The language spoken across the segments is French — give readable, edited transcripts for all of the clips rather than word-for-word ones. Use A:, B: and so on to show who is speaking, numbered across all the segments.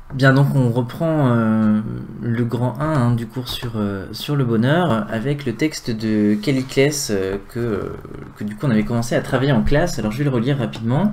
A: Bien, donc on reprend le grand 1 du cours sur le bonheur avec le texte de Calliclès que du coup on avait commencé à travailler en classe. Alors je vais le relire rapidement.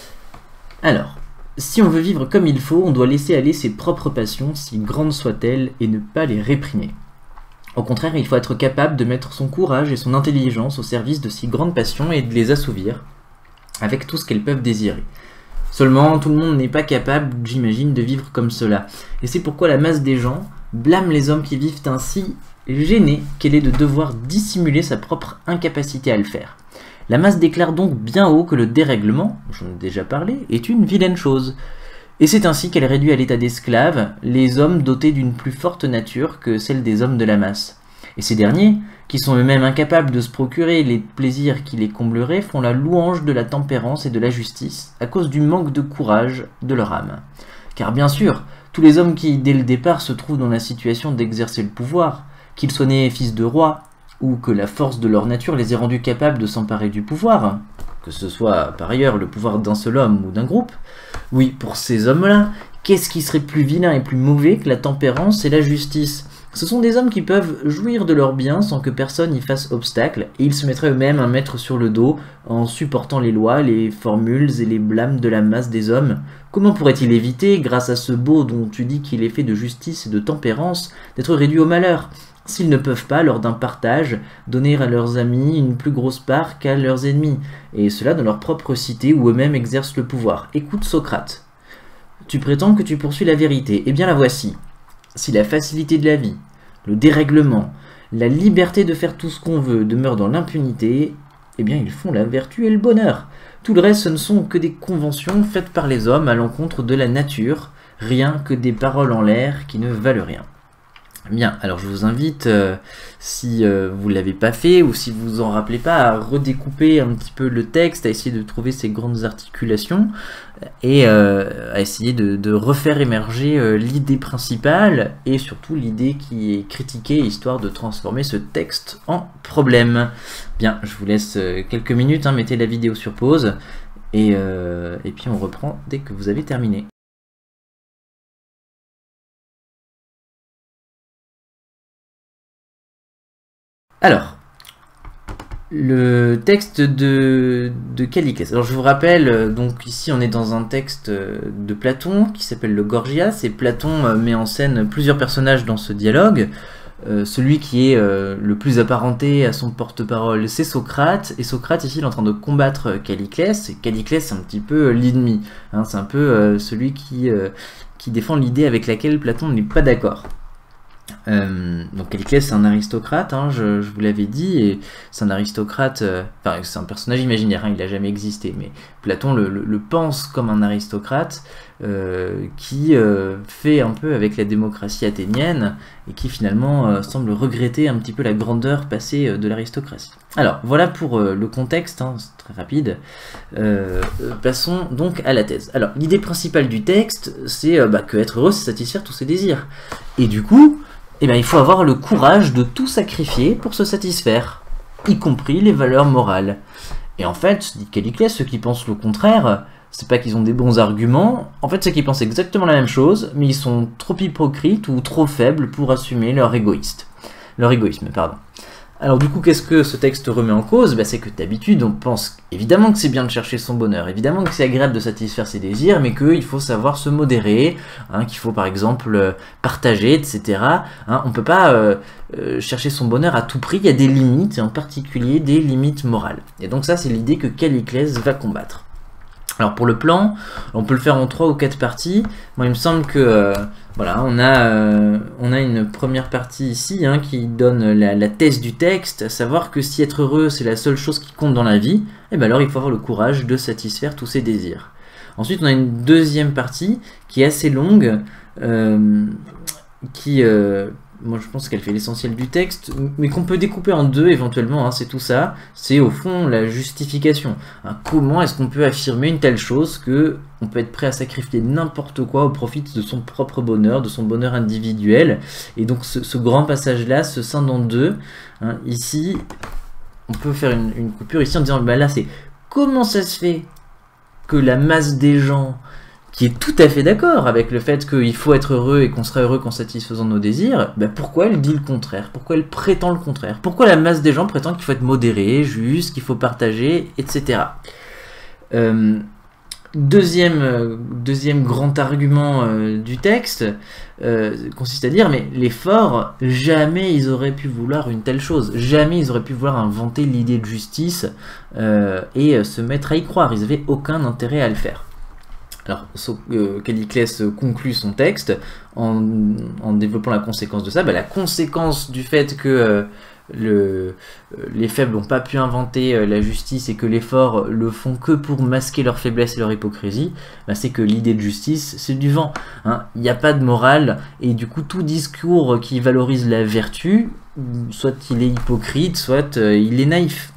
A: Alors, si on veut vivre comme il faut, on doit laisser aller ses propres passions, si grandes soient-elles, et ne pas les réprimer. Au contraire, il faut être capable de mettre son courage et son intelligence au service de si grandes passions et de les assouvir avec tout ce qu'elles peuvent désirer. Seulement, tout le monde n'est pas capable, j'imagine, de vivre comme cela. Et c'est pourquoi la masse des gens blâme les hommes qui vivent ainsi, gênés qu'elle est de devoir dissimuler sa propre incapacité à le faire. La masse déclare donc bien haut que le dérèglement, j'en ai déjà parlé, est une vilaine chose. Et c'est ainsi qu'elle réduit à l'état d'esclaves les hommes dotés d'une plus forte nature que celle des hommes de la masse. Et ces derniers, qui sont eux-mêmes incapables de se procurer les plaisirs qui les combleraient, font la louange de la tempérance et de la justice, à cause du manque de courage de leur âme. Car bien sûr, tous les hommes qui, dès le départ, se trouvent dans la situation d'exercer le pouvoir, qu'ils soient nés fils de roi, ou que la force de leur nature les ait rendus capables de s'emparer du pouvoir, que ce soit par ailleurs le pouvoir d'un seul homme ou d'un groupe, oui, pour ces hommes-là, qu'est-ce qui serait plus vilain et plus mauvais que la tempérance et la justice ? Ce sont des hommes qui peuvent jouir de leurs biens sans que personne y fasse obstacle, et ils se mettraient eux-mêmes un maître sur le dos en supportant les lois, les formules et les blâmes de la masse des hommes. Comment pourrait-il éviter, grâce à ce beau dont tu dis qu'il est fait de justice et de tempérance, d'être réduit au malheur, s'ils ne peuvent pas, lors d'un partage, donner à leurs amis une plus grosse part qu'à leurs ennemis, et cela dans leur propre cité où eux-mêmes exercent le pouvoir. Écoute Socrate. Tu prétends que tu poursuis la vérité, eh bien la voici. Si la facilité de la vie, le dérèglement, la liberté de faire tout ce qu'on veut demeurent dans l'impunité, eh bien ils font la vertu et le bonheur. Tout le reste, ce ne sont que des conventions faites par les hommes à l'encontre de la nature, rien que des paroles en l'air qui ne valent rien. Bien, alors je vous invite, si vous ne l'avez pas fait ou si vous en rappelez pas, à redécouper un petit peu le texte, à essayer de trouver ces grandes articulations et à essayer de refaire émerger l'idée principale et surtout l'idée qui est critiquée, histoire de transformer ce texte en problème. Bien, je vous laisse quelques minutes, mettez la vidéo sur pause et puis on reprend dès que vous avez terminé. Alors, le texte de Calliclès. Alors je vous rappelle, donc ici on est dans un texte de Platon qui s'appelle le Gorgias, et Platon met en scène plusieurs personnages dans ce dialogue. Celui qui est le plus apparenté à son porte-parole, c'est Socrate, et Socrate ici il est en train de combattre Calliclès, et Calliclès c'est un petit peu l'ennemi, c'est un peu celui qui défend l'idée avec laquelle Platon n'est pas d'accord. Donc Calliclès c'est un aristocrate, je vous l'avais dit, et c'est un aristocrate, enfin c'est un personnage imaginaire, il n'a jamais existé, mais Platon le pense comme un aristocrate qui fait un peu avec la démocratie athénienne et qui finalement semble regretter un petit peu la grandeur passée de l'aristocratie. Alors voilà pour le contexte, c'est très rapide. Passons donc à la thèse. Alors l'idée principale du texte c'est que être heureux c'est satisfaire tous ses désirs, et du coup il faut avoir le courage de tout sacrifier pour se satisfaire, y compris les valeurs morales. Et en fait, dit Calliclès, ceux qui pensent le contraire, c'est pas qu'ils ont des bons arguments, en fait c'est qu'ils pensent exactement la même chose, mais ils sont trop hypocrites ou trop faibles pour assumer leur égoïsme. Alors du coup, qu'est-ce que ce texte remet en cause ? C'est que d'habitude, on pense évidemment que c'est bien de chercher son bonheur, évidemment que c'est agréable de satisfaire ses désirs, mais qu'il faut savoir se modérer, qu'il faut par exemple partager, etc. On ne peut pas chercher son bonheur à tout prix, il y a des limites, et en particulier des limites morales. Et donc ça, c'est l'idée que Calliclès va combattre. Alors pour le plan, on peut le faire en 3 ou 4 parties. Moi il me semble que voilà, on a une première partie ici qui donne la thèse du texte, à savoir que si être heureux c'est la seule chose qui compte dans la vie, alors il faut avoir le courage de satisfaire tous ses désirs. Ensuite on a une deuxième partie qui est assez longue, moi je pense qu'elle fait l'essentiel du texte, mais qu'on peut découper en deux éventuellement, c'est tout ça, c'est au fond la justification. Comment est-ce qu'on peut affirmer une telle chose que on peut être prêt à sacrifier n'importe quoi au profit de son propre bonheur, de son bonheur individuel. Et donc ce grand passage-là se scinde en deux. Ici, on peut faire une coupure ici en disant, là c'est comment ça se fait que la masse des gens qui est tout à fait d'accord avec le fait qu'il faut être heureux et qu'on sera heureux qu'en satisfaisant nos désirs, ben pourquoi elle dit le contraire? Pourquoi elle prétend le contraire? Pourquoi la masse des gens prétend qu'il faut être modéré, juste, qu'il faut partager, etc. Deuxième grand argument du texte consiste à dire, mais les forts, jamais ils auraient pu vouloir une telle chose, jamais ils auraient pu vouloir inventer l'idée de justice et se mettre à y croire, ils n'avaient aucun intérêt à le faire. Alors, Calliclès conclut son texte en développant la conséquence de ça. La conséquence du fait que les faibles n'ont pas pu inventer la justice et que les forts le font que pour masquer leur faiblesse et leur hypocrisie, c'est que l'idée de justice, c'est du vent. Il n'y a pas de morale, et du coup, tout discours qui valorise la vertu, soit il est hypocrite, soit il est naïf.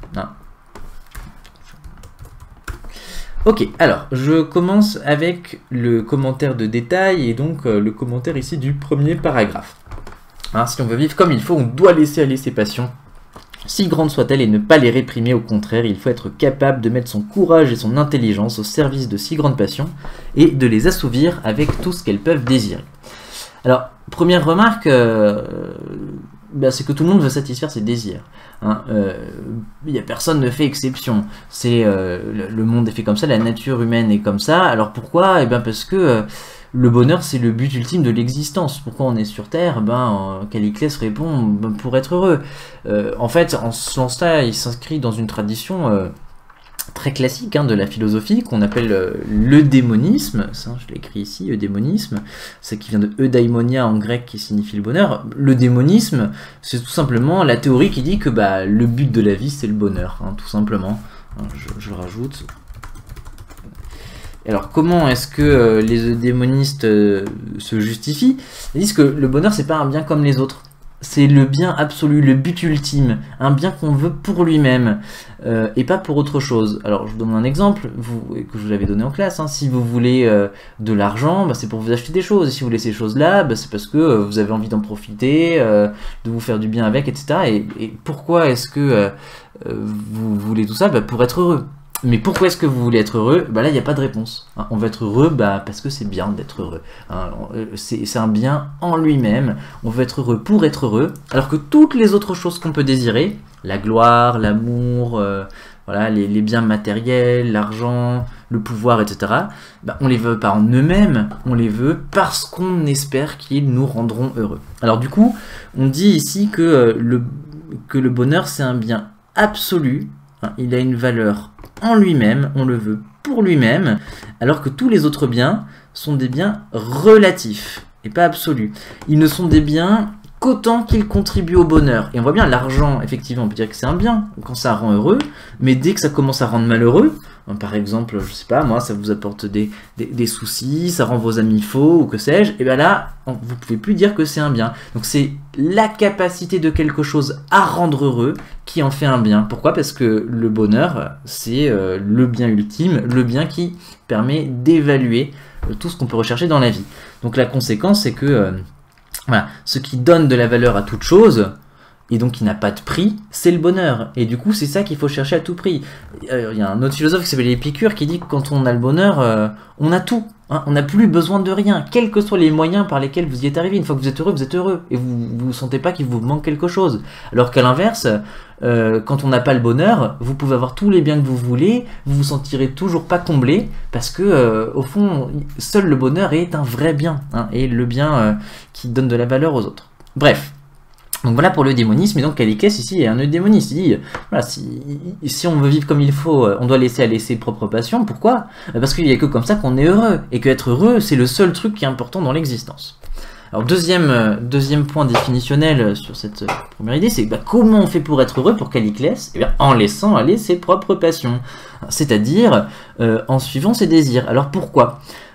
A: Ok, alors, je commence avec le commentaire de détail, et donc le commentaire ici du premier paragraphe. Si on veut vivre comme il faut, on doit laisser aller ses passions, si grandes soient-elles, et ne pas les réprimer. Au contraire, il faut être capable de mettre son courage et son intelligence au service de si grandes passions, et de les assouvir avec tout ce qu'elles peuvent désirer. Alors, première remarque, c'est que tout le monde veut satisfaire ses désirs. Personne ne fait exception. Le monde est fait comme ça, la nature humaine est comme ça. Alors pourquoi? Parce que le bonheur, c'est le but ultime de l'existence. Pourquoi on est sur Terre? Calliclès répond pour être heureux. En fait, en ce sens-là, il s'inscrit dans une tradition très classique de la philosophie qu'on appelle l'eudémonisme. Ça, je l'ai écrit ici, eudémonisme, c'est qui vient de eudaimonia en grec, qui signifie le bonheur. L'eudémonisme, c'est tout simplement la théorie qui dit que le but de la vie, c'est le bonheur, tout simplement. Je le rajoute. Alors, comment est-ce que les eudémonistes se justifient? Ils disent que le bonheur, c'est pas un bien comme les autres. C'est le bien absolu, le but ultime, un bien qu'on veut pour lui-même et pas pour autre chose. Alors je vous donne un exemple que je vous avais donné en classe. Si vous voulez de l'argent, c'est pour vous acheter des choses. Et si vous voulez ces choses-là, c'est parce que vous avez envie d'en profiter, de vous faire du bien avec, etc. Et pourquoi est-ce que vous voulez tout ça? Pour être heureux. Mais pourquoi est-ce que vous voulez être heureux? Là, il n'y a pas de réponse. On veut être heureux parce que c'est bien d'être heureux. C'est un bien en lui-même. On veut être heureux pour être heureux. Alors que toutes les autres choses qu'on peut désirer, la gloire, l'amour, les biens matériels, l'argent, le pouvoir, etc., on les veut pas en eux-mêmes. On les veut parce qu'on espère qu'ils nous rendront heureux. Alors du coup, on dit ici que le bonheur, c'est un bien absolu. Il a une valeur en lui-même, on le veut pour lui-même, alors que tous les autres biens sont des biens relatifs et pas absolus. Ils ne sont des biens qu'autant qu'ils contribuent au bonheur. Et on voit bien, l'argent, effectivement, on peut dire que c'est un bien quand ça rend heureux, mais dès que ça commence à rendre malheureux, par exemple, je sais pas, moi, ça vous apporte des soucis, ça rend vos amis faux, ou que sais-je, et là, vous pouvez plus dire que c'est un bien. Donc c'est la capacité de quelque chose à rendre heureux qui en fait un bien. Pourquoi? Parce que le bonheur, c'est le bien ultime, le bien qui permet d'évaluer tout ce qu'on peut rechercher dans la vie. Donc la conséquence, c'est que ce qui donne de la valeur à toute chose, et donc qui n'a pas de prix, c'est le bonheur. Et du coup, c'est ça qu'il faut chercher à tout prix. Il y a un autre philosophe qui s'appelle Épicure qui dit que quand on a le bonheur, on a tout. On n'a plus besoin de rien, quels que soient les moyens par lesquels vous y êtes arrivé. Une fois que vous êtes heureux. Et vous ne sentez pas qu'il vous manque quelque chose. Alors qu'à l'inverse, quand on n'a pas le bonheur, vous pouvez avoir tous les biens que vous voulez, vous vous sentirez toujours pas comblé, parce que au fond, seul le bonheur est un vrai bien, et le bien qui donne de la valeur aux autres. Bref. Donc voilà pour l'eudémonisme, et donc Calliclès ici est un eudémoniste. Il dit, si on veut vivre comme il faut, on doit laisser aller ses propres passions. Pourquoi? Parce qu'il n'y a que comme ça qu'on est heureux, et qu'être heureux, c'est le seul truc qui est important dans l'existence. Alors deuxième point définitionnel sur cette première idée, c'est comment on fait pour être heureux pour Calliclès? En laissant aller ses propres passions, c'est-à-dire en suivant ses désirs. Alors pourquoi?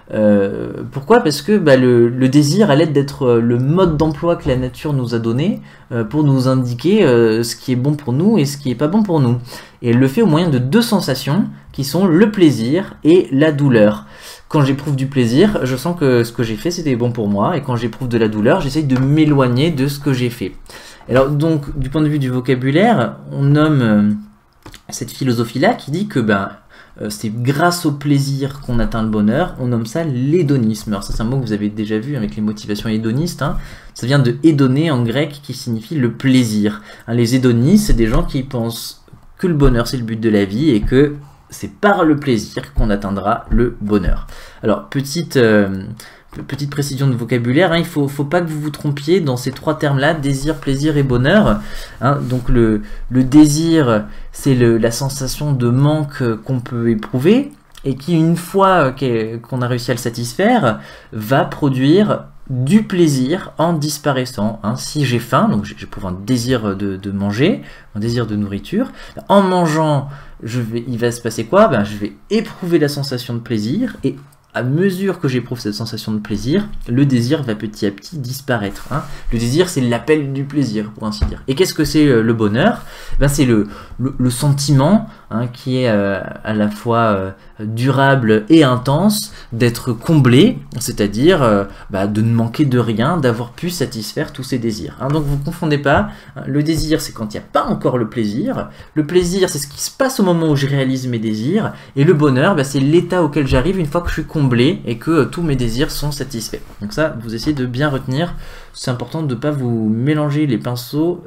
A: Parce que le désir a l'aide d'être le mode d'emploi que la nature nous a donné pour nous indiquer ce qui est bon pour nous et ce qui est pas bon pour nous. Et elle le fait au moyen de deux sensations qui sont le plaisir et la douleur. Quand j'éprouve du plaisir, je sens que ce que j'ai fait c'était bon pour moi, et quand j'éprouve de la douleur, j'essaye de m'éloigner de ce que j'ai fait. Alors donc, du point de vue du vocabulaire, on nomme cette philosophie-là qui dit que c'est grâce au plaisir qu'on atteint le bonheur, on nomme ça l'hédonisme. Alors ça c'est un mot que vous avez déjà vu avec les motivations hédonistes, hein. Ça vient de hédoné en grec qui signifie le plaisir. Hein, les hédonistes, c'est des gens qui pensent que le bonheur c'est le but de la vie et que c'est par le plaisir qu'on atteindra le bonheur. Alors petite précision de vocabulaire, hein, il faut pas que vous vous trompiez dans ces trois termes-là, désir, plaisir et bonheur. Hein, donc le désir, c'est la sensation de manque qu'on peut éprouver et qui, une fois qu'on a réussi à le satisfaire, va produire du plaisir en disparaissant. Hein. Si j'ai faim, donc j'éprouve un désir de manger, un désir de nourriture, en mangeant, il va se passer quoi? Je vais éprouver la sensation de plaisir et à mesure que j'éprouve cette sensation de plaisir, le désir va petit à petit disparaître. Hein. Le désir, c'est l'appel du plaisir, pour ainsi dire. Et qu'est-ce que c'est le bonheur? C'est le sentiment, hein, qui est à la fois durable et intense, d'être comblé, c'est-à-dire de ne manquer de rien, d'avoir pu satisfaire tous ses désirs. Hein. Donc vous ne confondez pas, hein, le désir c'est quand il n'y a pas encore le plaisir c'est ce qui se passe au moment où je réalise mes désirs, et le bonheur c'est l'état auquel j'arrive une fois que je suis comblé et que tous mes désirs sont satisfaits. Donc ça, vous essayez de bien retenir, c'est important de ne pas vous mélanger les pinceaux,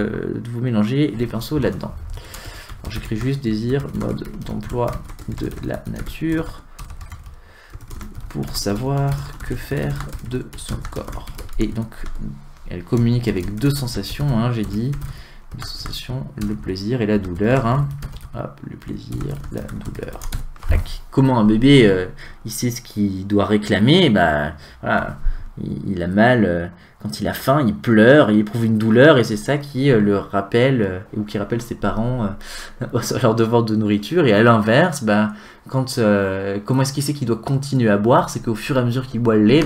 A: là-dedans. J'écris juste désir, mode d'emploi de la nature, pour savoir que faire de son corps. Et donc, elle communique avec deux sensations, hein, j'ai dit, deux sensations, le plaisir et la douleur. Hein. Hop, le plaisir, la douleur. Tac. Comment un bébé, il sait ce qu'il doit réclamer, voilà, il a mal, quand il a faim, il pleure, il éprouve une douleur, et c'est ça qui le rappelle, ou qui rappelle ses parents à leur devoir de nourriture. Et à l'inverse, comment est-ce qu'il sait qu'il doit continuer à boire? C'est qu'au fur et à mesure qu'il boit le lait,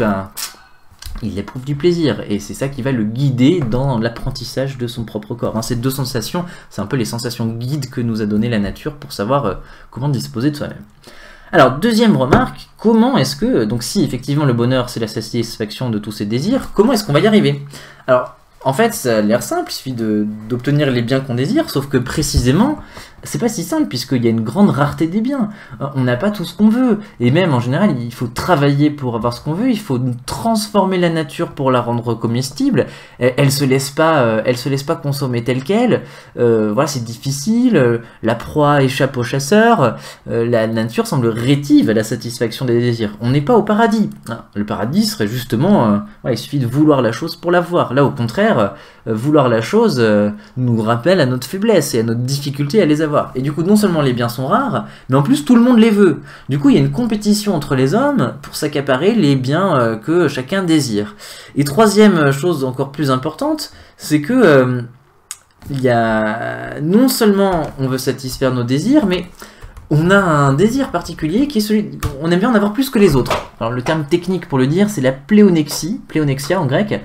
A: il éprouve du plaisir, et c'est ça qui va le guider dans l'apprentissage de son propre corps. Hein, ces deux sensations, c'est un peu les sensations guides que nous a donné la nature pour savoir comment disposer de soi-même. Alors, deuxième remarque, comment est-ce que, donc si effectivement le bonheur c'est la satisfaction de tous ses désirs, comment est-ce qu'on va y arriver? Alors, en fait, ça a l'air simple, il suffit d'obtenir les biens qu'on désire, sauf que précisément, c'est pas si simple, puisqu'il y a une grande rareté des biens. On n'a pas tout ce qu'on veut, et même en général, il faut travailler pour avoir ce qu'on veut, il faut transformer la nature pour la rendre comestible. Elle se laisse pas consommer telle quelle. Voilà, c'est difficile. La proie échappe au chasseur. La nature semble rétive à la satisfaction des désirs. On n'est pas au paradis. Le paradis serait justement, il suffit de vouloir la chose pour l'avoir. Là, au contraire, vouloir la chose nous rappelle à notre faiblesse et à notre difficulté à les avoir. Et du coup, non seulement les biens sont rares, mais en plus tout le monde les veut. Du coup, il y a une compétition entre les hommes pour s'accaparer les biens que chacun désire. Et troisième chose encore plus importante, c'est que il y a non seulement on veut satisfaire nos désirs, mais on a un désir particulier qui est celui, on aime bien en avoir plus que les autres. Alors le terme technique pour le dire, c'est la pléonexia en grec.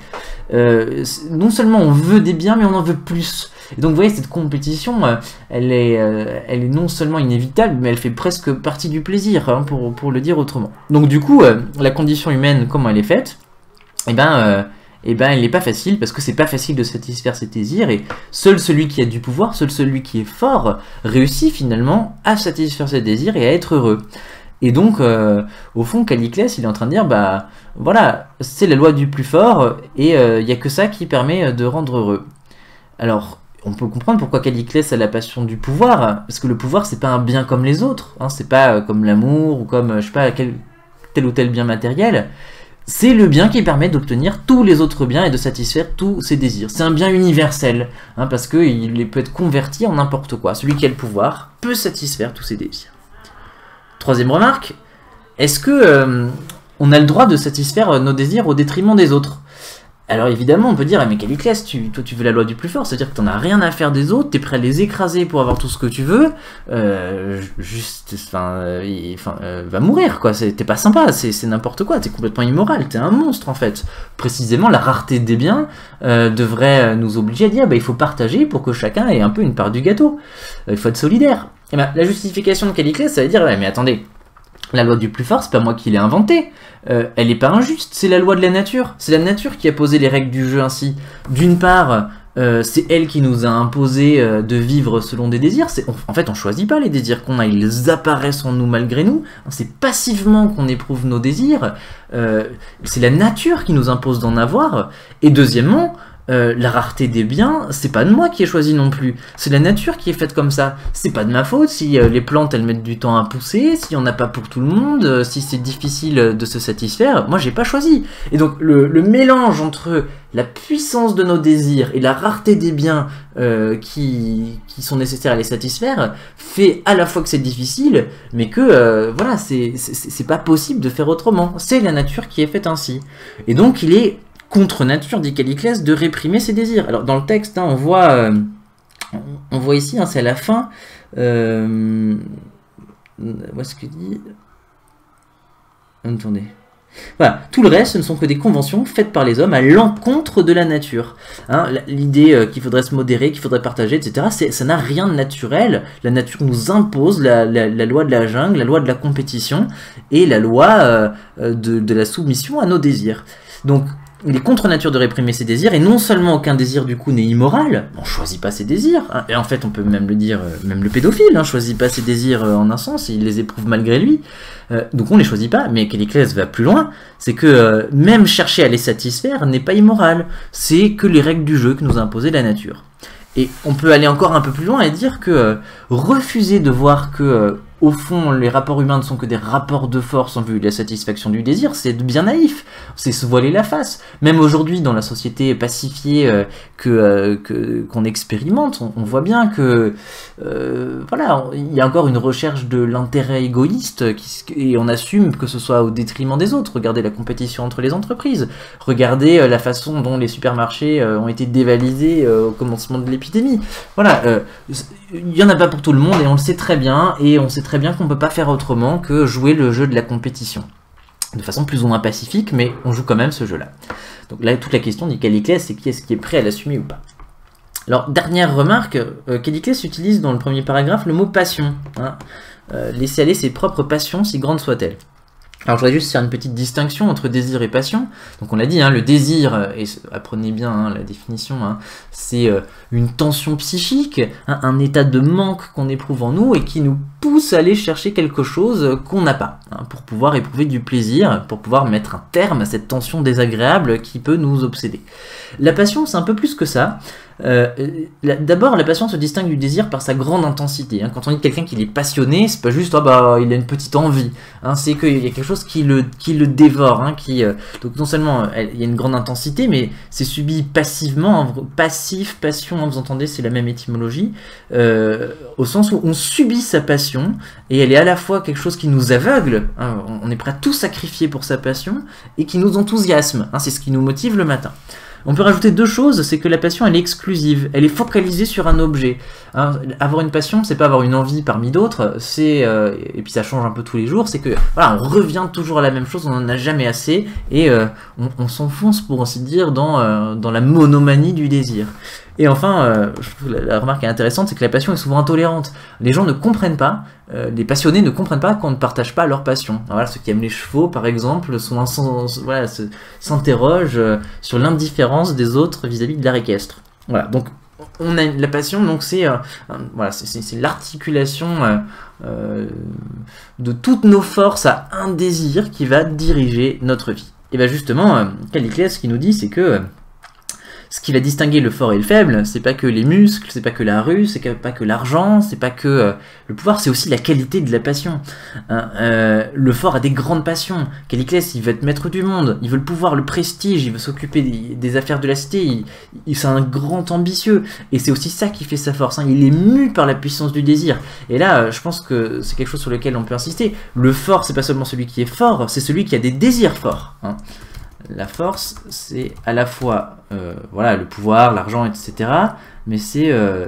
A: Non seulement on veut des biens, mais on en veut plus. Et donc vous voyez, cette compétition, elle est non seulement inévitable, mais elle fait presque partie du plaisir, hein, pour le dire autrement. Donc du coup, la condition humaine, comment elle est faite? Elle n'est pas facile, parce que c'est pas facile de satisfaire ses désirs, et seul celui qui a du pouvoir, seul celui qui est fort, réussit finalement à satisfaire ses désirs et à être heureux. Et donc, au fond, Calliclès, il est en train de dire, voilà, c'est la loi du plus fort, et il n'y a que ça qui permet de rendre heureux. Alors, on peut comprendre pourquoi Calliclès a la passion du pouvoir, parce que le pouvoir, c'est pas un bien comme les autres, hein, c'est pas comme l'amour, ou comme, je sais pas, tel ou tel bien matériel. C'est le bien qui permet d'obtenir tous les autres biens et de satisfaire tous ses désirs. C'est un bien universel, hein, parce qu'il peut être converti en n'importe quoi. Celui qui a le pouvoir peut satisfaire tous ses désirs. Troisième remarque, est-ce que on a le droit de satisfaire nos désirs au détriment des autres? Alors évidemment, on peut dire, mais Calliclès, toi tu veux la loi du plus fort, c'est-à-dire que tu n'en as rien à faire des autres, tu es prêt à les écraser pour avoir tout ce que tu veux, va mourir, quoi, t'es pas sympa, c'est n'importe quoi, t'es complètement immoral, t'es un monstre en fait. Précisément, la rareté des biens devrait nous obliger à dire, il faut partager pour que chacun ait un peu une part du gâteau, il faut être solidaire. Et la justification de Calliclès, ça veut dire, mais attendez, la loi du plus fort, c'est pas moi qui l'ai inventée. Elle est pas injuste, c'est la loi de la nature. C'est la nature qui a posé les règles du jeu ainsi. D'une part, c'est elle qui nous a imposé de vivre selon des désirs. En fait, on choisit pas les désirs qu'on a, ils apparaissent en nous malgré nous. C'est passivement qu'on éprouve nos désirs. C'est la nature qui nous impose d'en avoir. Et deuxièmement, la rareté des biens, c'est pas de moi qui ai choisi non plus. C'est la nature qui est faite comme ça. C'est pas de ma faute si les plantes elles mettent du temps à pousser, si on n'a pas pour tout le monde, si c'est difficile de se satisfaire. Moi j'ai pas choisi. Et donc le mélange entre la puissance de nos désirs et la rareté des biens qui sont nécessaires à les satisfaire fait à la fois que c'est difficile, mais que voilà, c'est pas possible de faire autrement. C'est la nature qui est faite ainsi. Et donc il est contre nature, dit Calliclès, de réprimer ses désirs. Alors dans le texte, hein, on voit ici, hein, c'est à la fin, voilà ce que dit. Attendez. Voilà, tout le reste, ce ne sont que des conventions faites par les hommes à l'encontre de la nature. Hein, l'idée qu'il faudrait se modérer, qu'il faudrait partager, etc., ça n'a rien de naturel. La nature nous impose la loi de la jungle, la loi de la compétition et la loi de la soumission à nos désirs. Donc, il est contre nature de réprimer ses désirs, et non seulement aucun désir du coup n'est immoral, on choisit pas ses désirs, hein, et en fait on peut même le dire, même le pédophile hein, choisit pas ses désirs en un sens, il les éprouve malgré lui, donc on les choisit pas, mais Calliclès va plus loin, c'est que même chercher à les satisfaire n'est pas immoral, c'est que les règles du jeu que nous a imposées la nature. Et on peut aller encore un peu plus loin et dire que refuser de voir que au fond, les rapports humains ne sont que des rapports de force en vue de la satisfaction du désir, c'est bien naïf, c'est se voiler la face. Même aujourd'hui, dans la société pacifiée qu'on expérimente, on voit bien que voilà, il y a encore une recherche de l'intérêt égoïste et on assume que ce soit au détriment des autres. Regardez la compétition entre les entreprises, regardez la façon dont les supermarchés ont été dévalisés au commencement de l'épidémie. Voilà, il n'y en a pas pour tout le monde et on le sait très bien, et on sait très bien qu'on ne peut pas faire autrement que jouer le jeu de la compétition. De façon plus ou moins pacifique, mais on joue quand même ce jeu-là. Donc là, toute la question, dit Calliclès, c'est qui est-ce qui est prêt à l'assumer ou pas. Alors, dernière remarque, Calliclès utilise dans le premier paragraphe le mot passion. Hein. Laisser aller ses propres passions, si grandes soient-elles. Alors je voudrais juste faire une petite distinction entre désir et passion. Donc on l'a dit, hein, le désir, et apprenez bien hein, la définition, hein, c'est une tension psychique, hein, un état de manque qu'on éprouve en nous et qui nous pousse à aller chercher quelque chose qu'on n'a pas, hein, pour pouvoir éprouver du plaisir, pour pouvoir mettre un terme à cette tension désagréable qui peut nous obséder. La passion, c'est un peu plus que ça. D'abord, la passion se distingue du désir par sa grande intensité. Hein. Quand on dit quelqu'un qu'il est passionné, c'est pas juste il a une petite envie. Hein. C'est qu'il y a quelque chose qui le dévore. Hein, donc non seulement il y a une grande intensité, mais c'est subi passivement. Passif, passion, hein, vous entendez, c'est la même étymologie. Au sens où on subit sa passion et elle est à la fois quelque chose qui nous aveugle. Hein, on est prêt à tout sacrifier pour sa passion et qui nous enthousiasme. Hein, c'est ce qui nous motive le matin. On peut rajouter deux choses, c'est que la passion elle est exclusive, elle est focalisée sur un objet. Hein, avoir une passion, c'est pas avoir une envie parmi d'autres, et puis ça change un peu tous les jours, c'est que voilà, on revient toujours à la même chose, on n'en a jamais assez, et on s'enfonce pour ainsi dire dans la monomanie du désir. Et enfin, je trouve la remarque intéressante, c'est que la passion est souvent intolérante. Les gens ne comprennent pas, les passionnés ne comprennent pas qu'on ne partage pas leur passion. Alors voilà, ceux qui aiment les chevaux, par exemple, s'interrogent sur l'indifférence des autres vis-à-vis de l'art équestre. Voilà, donc on a la passion, donc c'est l'articulation de toutes nos forces à un désir qui va diriger notre vie. Et bien justement, Calliclès, ce qu'il nous dit, c'est que ce qui va distinguer le fort et le faible, c'est pas que les muscles, c'est pas que la rue, c'est pas que l'argent, c'est pas que le pouvoir, c'est aussi la qualité de la passion. Hein, le fort a des grandes passions. Calliclès, il veut être maître du monde, il veut le pouvoir, le prestige, il veut s'occuper des affaires de la cité, c'est un grand ambitieux. Et c'est aussi ça qui fait sa force. Hein, il est mu par la puissance du désir. Et là, je pense que c'est quelque chose sur lequel on peut insister. Le fort, c'est pas seulement celui qui est fort, c'est celui qui a des désirs forts. Hein. La force, c'est à la fois voilà, le pouvoir, l'argent, etc. Mais c'est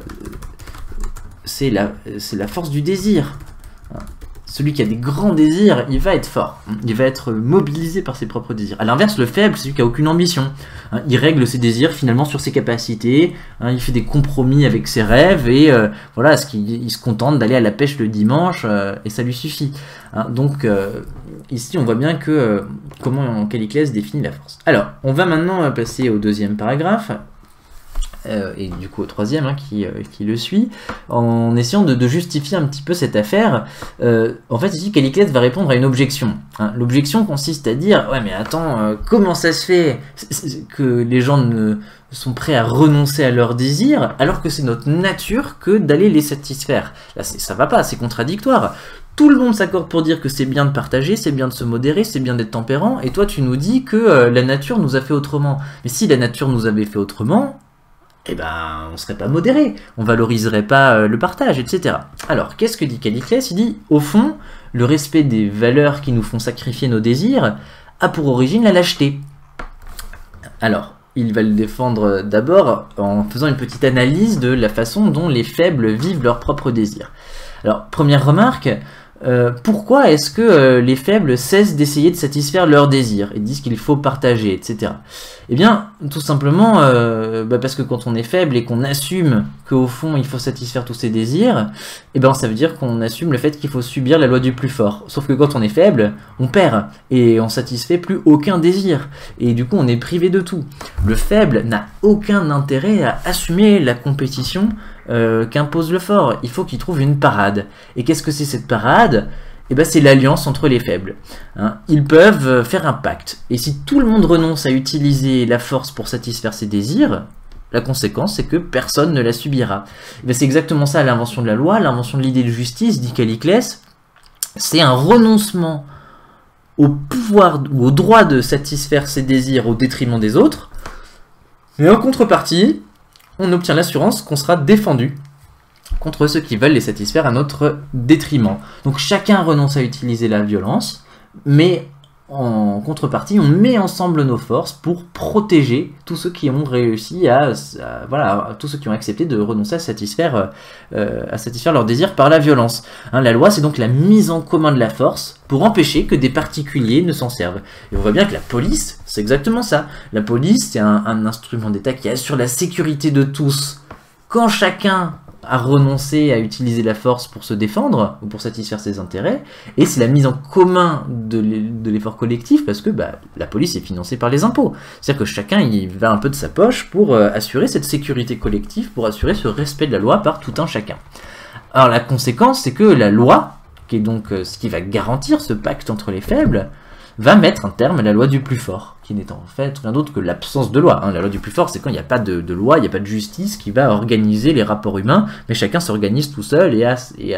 A: la force du désir. Celui qui a des grands désirs, il va être fort. Il va être mobilisé par ses propres désirs. À l'inverse, le faible, c'est celui qui n'a aucune ambition. Il règle ses désirs finalement sur ses capacités. Il fait des compromis avec ses rêves et voilà, il se contente d'aller à la pêche le dimanche et ça lui suffit. Donc ici, on voit bien que comment Calliclès définit la force. Alors, on va maintenant passer au deuxième paragraphe. et du coup au troisième qui le suit, en essayant de justifier un petit peu cette affaire. En fait ici Calliclès va répondre à une objection. L'objection consiste à dire ouais mais attends, comment ça se fait que les gens ne sont prêts à renoncer à leurs désirs alors que c'est notre nature que d'aller les satisfaire. Là ça va pas, c'est contradictoire. Tout le monde s'accorde pour dire que c'est bien de partager, c'est bien de se modérer, c'est bien d'être tempérant, et toi tu nous dis que la nature nous a fait autrement. Mais si la nature nous avait fait autrement, eh ben, on serait pas modéré, on valoriserait pas le partage, etc. Alors, qu'est-ce que dit Calliclès? Il dit, au fond, le respect des valeurs qui nous font sacrifier nos désirs a pour origine la lâcheté. Alors, il va le défendre d'abord en faisant une petite analyse de la façon dont les faibles vivent leurs propres désirs. Alors, première remarque, pourquoi est-ce que les faibles cessent d'essayer de satisfaire leurs désirs et disent qu'il faut partager, etc. Eh bien, tout simplement parce que quand on est faible et qu'on assume qu'au fond il faut satisfaire tous ses désirs, eh ben ça veut dire qu'on assume le fait qu'il faut subir la loi du plus fort. Sauf que quand on est faible, on perd et on satisfait plus aucun désir. Et du coup, on est privé de tout. Le faible n'a aucun intérêt à assumer la compétition qu'impose le fort. Il faut qu'il trouve une parade. Et qu'est-ce que c'est cette parade? Eh ben, c'est l'alliance entre les faibles. Ils peuvent faire un pacte. Et si tout le monde renonce à utiliser la force pour satisfaire ses désirs, la conséquence, c'est que personne ne la subira. Eh ben, c'est exactement ça l'invention de la loi, l'invention de l'idée de justice, dit Calliclès. C'est un renoncement au pouvoir ou au droit de satisfaire ses désirs au détriment des autres. Mais en contrepartie, on obtient l'assurance qu'on sera défendu contre ceux qui veulent les satisfaire à notre détriment. Donc chacun renonce à utiliser la violence, mais en contrepartie, on met ensemble nos forces pour protéger tous ceux qui ont réussi voilà, tous ceux qui ont accepté de renoncer à satisfaire leurs désirs par la violence. La loi, c'est donc la mise en commun de la force pour empêcher que des particuliers ne s'en servent. Et on voit bien que la police, c'est exactement ça. La police, c'est un instrument d'État qui assure la sécurité de tous. Quand chacun a renoncé à utiliser la force pour se défendre ou pour satisfaire ses intérêts, et c'est la mise en commun de l'effort collectif parce que la police est financée par les impôts. C'est-à-dire que chacun il va un peu de sa poche pour assurer cette sécurité collective, pour assurer ce respect de la loi par tout un chacun. Alors la conséquence, c'est que la loi, qui est donc ce qui va garantir ce pacte entre les faibles, va mettre un terme à la loi du plus fort, qui n'est en fait rien d'autre que l'absence de loi. La loi du plus fort, c'est quand il n'y a pas de loi, il n'y a pas de justice qui va organiser les rapports humains, mais chacun s'organise tout seul et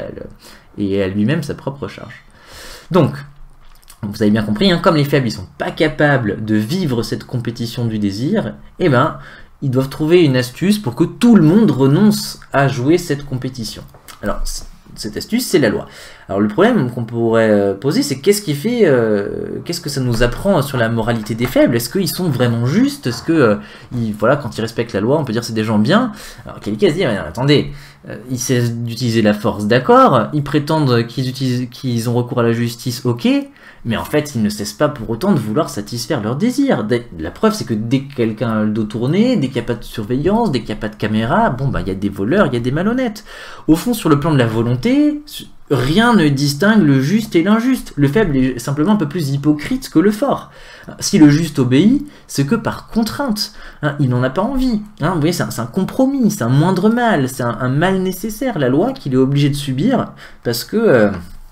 A: a lui-même sa propre charge. Donc, vous avez bien compris, comme les faibles, ils sont pas capables de vivre cette compétition du désir, eh ben, ils doivent trouver une astuce pour que tout le monde renonce à jouer cette compétition. Alors, cette astuce, c'est la loi. Alors le problème qu'on pourrait poser, c'est qu'est-ce que ça nous apprend sur la moralité des faibles? Est-ce qu'ils sont vraiment justes? Est-ce que, voilà, quand ils respectent la loi, on peut dire c'est des gens bien? Alors quelqu'un se dit, attendez, ils cessent d'utiliser la force, d'accord, ils prétendent qu'ils ont recours à la justice, ok, mais en fait, ils ne cessent pas pour autant de vouloir satisfaire leurs désirs. La preuve, c'est que dès que quelqu'un a le dos tourné, dès qu'il n'y a pas de surveillance, dès qu'il n'y a pas de caméra, il y a des voleurs, il y a des malhonnêtes. Au fond, sur le plan de la volonté, rien ne distingue le juste et l'injuste. Le faible est simplement un peu plus hypocrite que le fort. Si le juste obéit, c'est que par contrainte. Il n'en a pas envie. Vous voyez, c'est un compromis, c'est un moindre mal, c'est un mal nécessaire, la loi qu'il est obligé de subir parce que...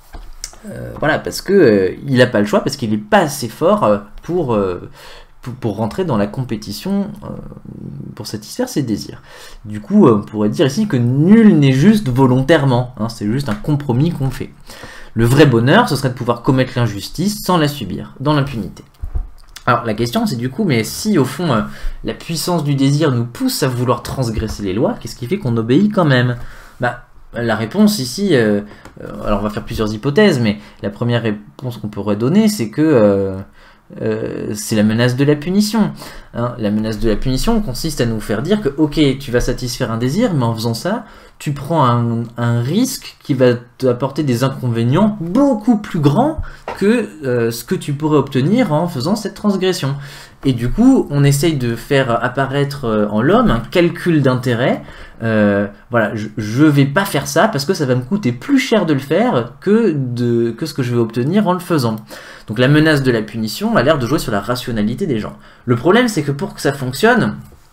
A: il n'a pas le choix, parce qu'il n'est pas assez fort pour rentrer dans la compétition, pour satisfaire ses désirs. Du coup, on pourrait dire ici que nul n'est juste volontairement, c'est juste un compromis qu'on fait. Le vrai bonheur, ce serait de pouvoir commettre l'injustice sans la subir, dans l'impunité. Alors la question c'est du coup, mais si au fond la puissance du désir nous pousse à vouloir transgresser les lois, qu'est-ce qui fait qu'on obéit quand même? La réponse ici, alors on va faire plusieurs hypothèses, mais la première réponse qu'on pourrait donner, c'est que c'est la menace de la punition. La menace de la punition consiste à nous faire dire que, ok, tu vas satisfaire un désir, mais en faisant ça, tu prends un risque qui va t'apporter des inconvénients beaucoup plus grands que ce que tu pourrais obtenir en faisant cette transgression. Et du coup, on essaye de faire apparaître en l'homme un calcul d'intérêt. Voilà, je vais pas faire ça parce que ça va me coûter plus cher de le faire que ce que je vais obtenir en le faisant. Donc la menace de la punition a l'air de jouer sur la rationalité des gens. Le problème, c'est que pour que ça fonctionne,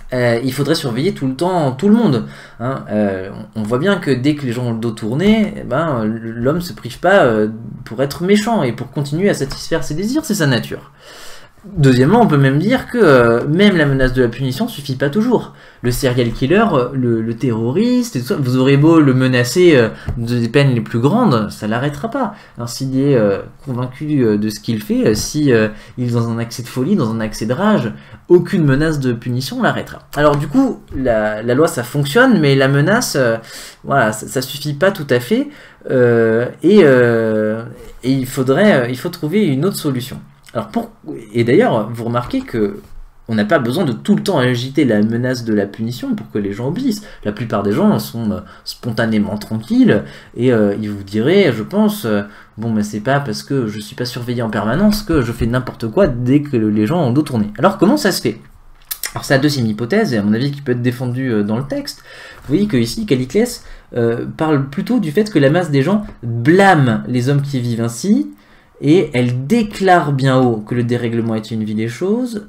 A: il faudrait surveiller tout le temps tout le monde. Hein. On voit bien que dès que les gens ont le dos tourné, eh ben, l'homme se prive pas pour être méchant et pour continuer à satisfaire ses désirs, c'est sa nature. Deuxièmement, on peut même dire que même la menace de la punition suffit pas toujours. Le serial killer, le terroriste, et tout ça, vous aurez beau le menacer des peines les plus grandes, ça l'arrêtera pas. S'il est convaincu de ce qu'il fait, si il est dans un accès de folie, dans un accès de rage, aucune menace de punition l'arrêtera. Alors du coup, la loi ça fonctionne, mais la menace, voilà, ça suffit pas tout à fait, et il faut trouver une autre solution. Alors et d'ailleurs, vous remarquez que on n'a pas besoin de tout le temps agiter la menace de la punition pour que les gens obéissent. La plupart des gens sont spontanément tranquilles et ils vous diraient, je pense, bon, mais c'est pas parce que je suis pas surveillé en permanence que je fais n'importe quoi dès que les gens ont le dos tourné. Alors comment ça se fait? Alors c'est la deuxième hypothèse, et à mon avis qui peut être défendue dans le texte. Vous voyez que ici, Calliclès parle plutôt du fait que la masse des gens blâme les hommes qui vivent ainsi, et elle déclare bien haut que le dérèglement est une vie des choses,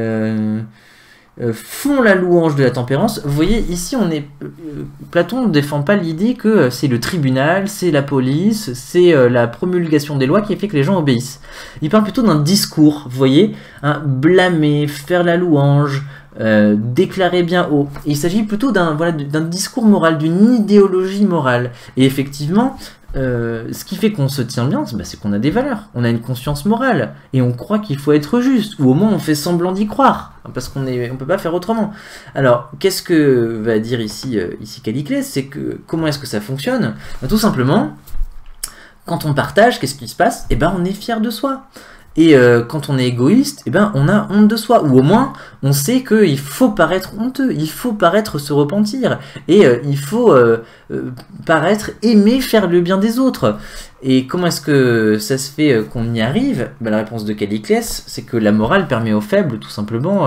A: font la louange de la tempérance. Vous voyez, ici, Platon ne défend pas l'idée que c'est le tribunal, c'est la police, c'est la promulgation des lois qui fait que les gens obéissent. Il parle plutôt d'un discours, vous voyez, blâmer, faire la louange, déclarer bien haut. Et il s'agit plutôt d'un discours moral, d'une idéologie morale. Et effectivement, ce qui fait qu'on se tient bien, c'est qu'on a des valeurs, on a une conscience morale, et on croit qu'il faut être juste, ou au moins on fait semblant d'y croire, parce qu'on peut pas faire autrement. Alors, qu'est-ce que va dire ici Calliclès? C'est que, comment est-ce que ça fonctionne? Tout simplement, quand on partage, qu'est-ce qui se passe? Eh ben, on est fier de soi. Et quand on est égoïste, eh ben, on a honte de soi, ou au moins on sait qu'il faut paraître honteux, il faut paraître se repentir, et il faut paraître aimer faire le bien des autres. Et comment est-ce que ça se fait qu'on y arrive? La réponse de Calliclès, c'est que la morale permet aux faibles tout simplement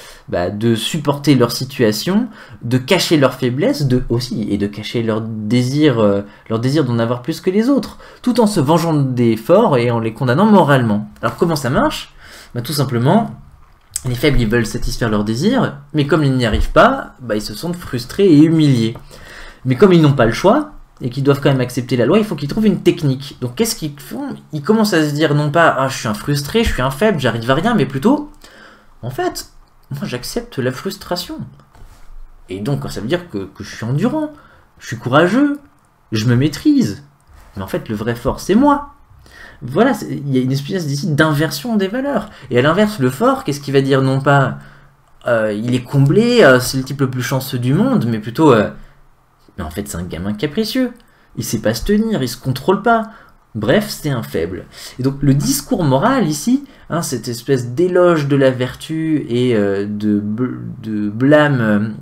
A: de supporter leur situation, de cacher leurs faiblesses aussi, et de cacher leur désir d'en avoir plus que les autres, tout en se vengeant des forts et en les condamnant moralement. Alors comment ça marche? Tout simplement, les faibles ils veulent satisfaire leurs désirs, mais comme ils n'y arrivent pas, ils se sentent frustrés et humiliés. Mais comme ils n'ont pas le choix, et qu'ils doivent quand même accepter la loi, il faut qu'ils trouvent une technique. Donc qu'est-ce qu'ils font? Ils commencent à se dire non pas « Ah, je suis un frustré, je suis un faible, j'arrive à rien », mais plutôt « En fait, moi j'accepte la frustration. Et donc ça veut dire que je suis endurant, je suis courageux, je me maîtrise. Mais en fait le vrai fort c'est moi. » Voilà, il y a une espèce d'ici d'inversion des valeurs. Et à l'inverse, le fort, qu'est-ce qu'il va dire? Non pas il est comblé, c'est le type le plus chanceux du monde, mais plutôt mais en fait c'est un gamin capricieux, il sait pas se tenir, il se contrôle pas, bref c'est un faible. Et donc le discours moral ici, cette espèce d'éloge de la vertu et de blâme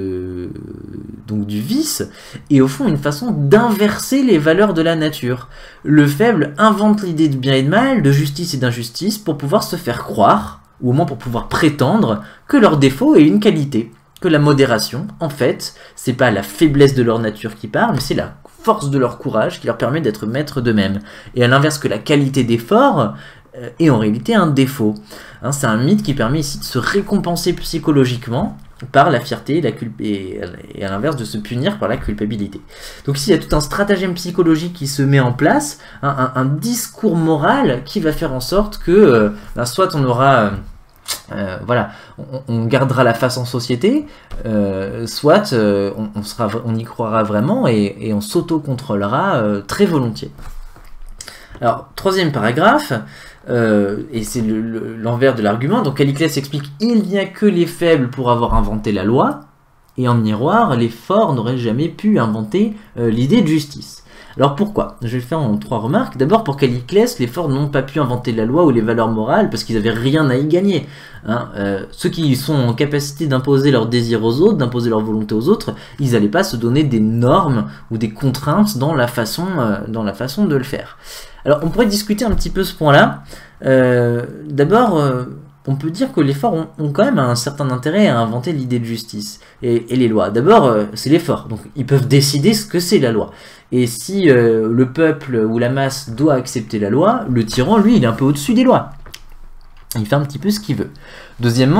A: donc du vice, est au fond une façon d'inverser les valeurs de la nature. Le faible invente l'idée de bien et de mal, de justice et d'injustice pour pouvoir se faire croire, ou au moins pour pouvoir prétendre que leur défaut est une qualité. Que la modération, en fait, c'est pas la faiblesse de leur nature qui parle, mais c'est la force de leur courage qui leur permet d'être maîtres d'eux-mêmes. Et à l'inverse que la qualité des forts est en réalité un défaut. C'est un mythe qui permet ici de se récompenser psychologiquement par la fierté et à l'inverse de se punir par la culpabilité. Donc ici, il y a tout un stratagème psychologique qui se met en place, un discours moral qui va faire en sorte que soit on aura... voilà, on gardera la face en société, soit on y croira vraiment et on s'auto-contrôlera très volontiers. Alors, troisième paragraphe, et c'est l'envers de l'argument, donc Calliclès explique « Il n'y a que les faibles pour avoir inventé la loi, et en miroir, les forts n'auraient jamais pu inventer l'idée de justice. » Alors pourquoi? Je vais le faire en 3 remarques. D'abord, pour Calliclès, les forts n'ont pas pu inventer la loi ou les valeurs morales parce qu'ils n'avaient rien à y gagner. Ceux qui sont en capacité d'imposer leurs désirs aux autres, d'imposer leur volonté aux autres, ils n'allaient pas se donner des normes ou des contraintes dans la façon de le faire. Alors on pourrait discuter un petit peu ce point-là. D'abord, on peut dire que les forts ont quand même un certain intérêt à inventer l'idée de justice et les lois. D'abord, c'est les forts, donc ils peuvent décider ce que c'est la loi. Et si le peuple ou la masse doit accepter la loi, le tyran, lui, il est un peu au-dessus des lois. Il fait un petit peu ce qu'il veut. Deuxièmement,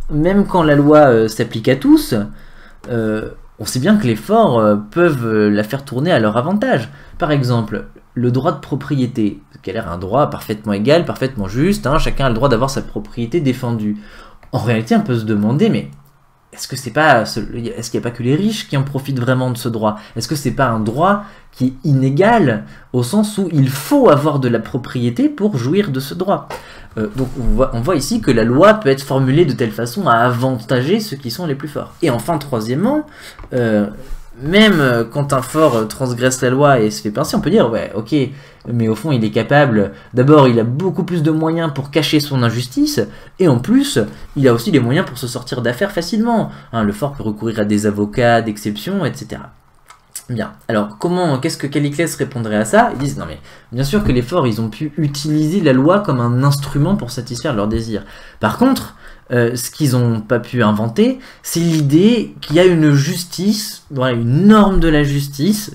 A: même quand la loi s'applique à tous, on sait bien que les forts peuvent la faire tourner à leur avantage. Par exemple, le droit de propriété, qui a l'air un droit parfaitement égal, parfaitement juste, hein, chacun a le droit d'avoir sa propriété défendue. En réalité, on peut se demander, mais est-ce qu'il n'y a pas que les riches qui en profitent vraiment de ce droit? Est-ce que c'est pas un droit qui est inégal, au sens où il faut avoir de la propriété pour jouir de ce droit? Donc on voit ici que la loi peut être formulée de telle façon à avantager ceux qui sont les plus forts. Et enfin, troisièmement, même quand un fort transgresse la loi et se fait pincer, on peut dire, ouais, ok, mais au fond, il est capable, d'abord, il a beaucoup plus de moyens pour cacher son injustice, et en plus, il a aussi les moyens pour se sortir d'affaires facilement. Hein, le fort peut recourir à des avocats d'exception, etc. Bien, alors qu'est-ce que Calliclès répondrait à ça? Ils disent, non mais, bien sûr que les forts, ils ont pu utiliser la loi comme un instrument pour satisfaire leurs désirs. Par contre, ce qu'ils n'ont pas pu inventer, c'est l'idée qu'il y a une justice, voilà, une norme de la justice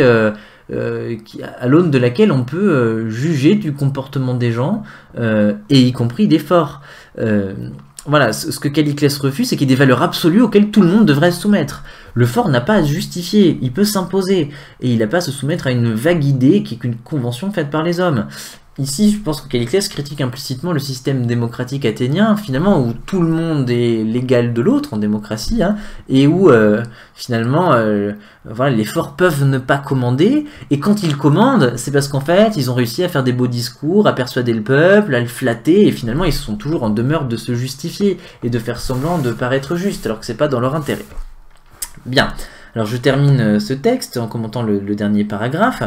A: à l'aune de laquelle on peut juger du comportement des gens, et y compris des forts. Voilà, ce que Calliclès refuse, c'est qu'il y ait des valeurs absolues auxquelles tout le monde devrait se soumettre. Le fort n'a pas à se justifier, il peut s'imposer, et il n'a pas à se soumettre à une vague idée qui est qu'une convention faite par les hommes. Ici, je pense que Calliclès critique implicitement le système démocratique athénien, finalement, où tout le monde est l'égal de l'autre en démocratie, hein, et où, finalement, voilà, les forts peuvent ne pas commander, et quand ils commandent, c'est parce qu'en fait, ils ont réussi à faire des beaux discours, à persuader le peuple, à le flatter, et finalement, ils sont toujours en demeure de se justifier, et de faire semblant de paraître juste, alors que c'est pas dans leur intérêt. Bien, alors je termine ce texte en commentant le dernier paragraphe,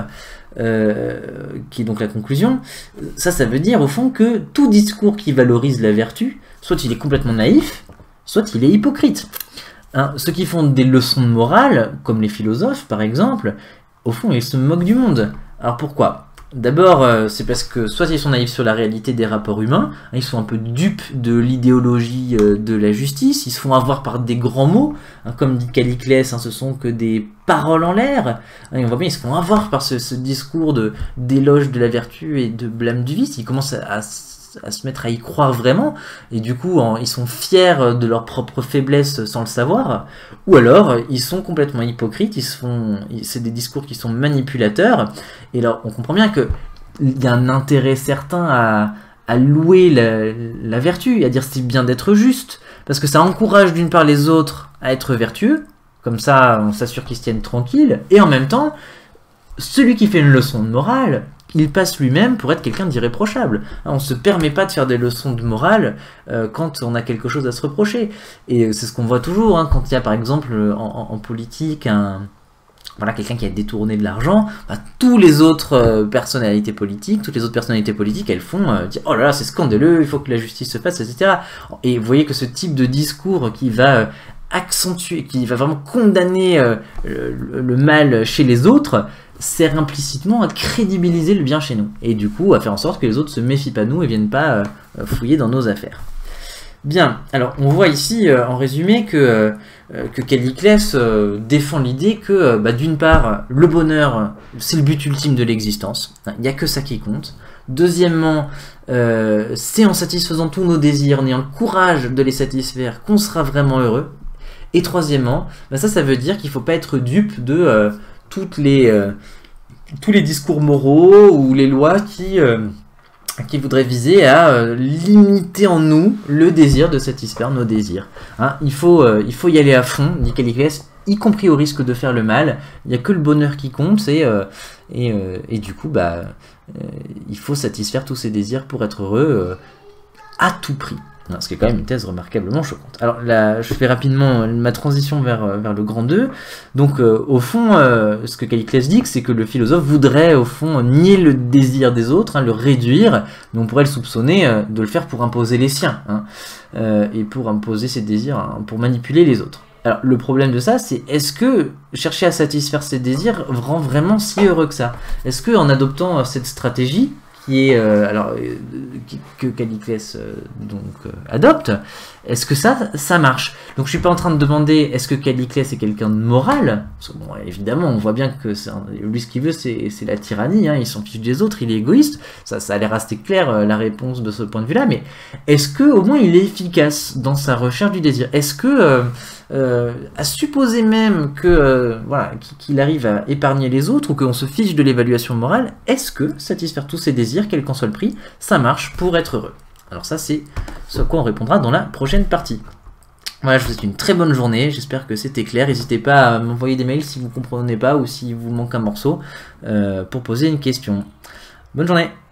A: qui est donc la conclusion. Ça veut dire au fond que tout discours qui valorise la vertu, soit il est complètement naïf, soit il est hypocrite. Hein, ceux qui font des leçons de morale, comme les philosophes par exemple, au fond ils se moquent du monde. Alors pourquoi ? D'abord, c'est parce que soit ils sont naïfs sur la réalité des rapports humains, hein, ils sont un peu dupes de l'idéologie de la justice, ils se font avoir par des grands mots, hein, comme dit Calliclès, hein, ce sont que des paroles en l'air, hein, et on voit bien ils se font avoir par ce discours d'éloge de la vertu et de blâme du vice, ils commencent à se mettre à y croire vraiment, et du coup ils sont fiers de leur propre faiblesse sans le savoir, ou alors ils sont complètement hypocrites, c'est des discours qui sont manipulateurs, et alors on comprend bien qu'il y a un intérêt certain à louer la vertu, à dire c'est bien d'être juste, parce que ça encourage d'une part les autres à être vertueux, comme ça on s'assure qu'ils se tiennent tranquilles, et en même temps, celui qui fait une leçon de morale, il passe lui-même pour être quelqu'un d'irréprochable. On ne se permet pas de faire des leçons de morale quand on a quelque chose à se reprocher. Et c'est ce qu'on voit toujours, hein, quand il y a par exemple en politique voilà, quelqu'un qui a détourné de l'argent, bah, toutes les autres personnalités politiques, elles font dire oh là là c'est scandaleux, il faut que la justice se fasse, etc. Et vous voyez que ce type de discours qui va accentuer, qui va vraiment condamner le mal chez les autres, sert implicitement à crédibiliser le bien chez nous, et du coup à faire en sorte que les autres se méfient pas de nous et viennent pas fouiller dans nos affaires. Bien, alors on voit ici en résumé que Calliclès défend l'idée que d'une part le bonheur c'est le but ultime de l'existence, il n'y a que ça qui compte. Deuxièmement, c'est en satisfaisant tous nos désirs, en ayant le courage de les satisfaire qu'on sera vraiment heureux. Et troisièmement, ça veut dire qu'il ne faut pas être dupe de tous les discours moraux ou les lois qui voudraient viser à limiter en nous le désir de satisfaire nos désirs. Hein, il faut y aller à fond, dit Calliclès, y compris au risque de faire le mal. Il n'y a que le bonheur qui compte, et du coup, il faut satisfaire tous ces désirs pour être heureux à tout prix. Ce qui est quand même une thèse remarquablement choquante. Alors là, je fais rapidement ma transition vers le grand 2. Donc au fond, ce que Calliclès dit, c'est que le philosophe voudrait au fond nier le désir des autres, hein, le réduire, mais on pourrait le soupçonner de le faire pour imposer les siens, hein, et pour imposer ses désirs, hein, pour manipuler les autres. Alors le problème de ça, c'est est-ce que chercher à satisfaire ses désirs rend vraiment si heureux que ça? Est-ce que en adoptant cette stratégie, qui est que Caliclès adopte, est-ce que ça marche? Donc je suis pas en train de demander est-ce que Caliclès est quelqu'un de moral, parce que bon, évidemment on voit bien que lui ce qu'il veut c'est la tyrannie, hein, il s'en fiche des autres, il est égoïste, ça a l'air assez clair la réponse de ce point de vue là, mais est-ce que au moins il est efficace dans sa recherche du désir? Est-ce que à supposer même que voilà, qu'il arrive à épargner les autres ou qu'on se fiche de l'évaluation morale, est-ce que satisfaire tous ses désirs, quel qu'en soit le prix, ça marche pour être heureux? Alors ça c'est ce à quoi on répondra dans la prochaine partie. Voilà, je vous souhaite une très bonne journée, j'espère que c'était clair. N'hésitez pas à m'envoyer des mails si vous ne comprenez pas ou si vous manque un morceau pour poser une question. Bonne journée!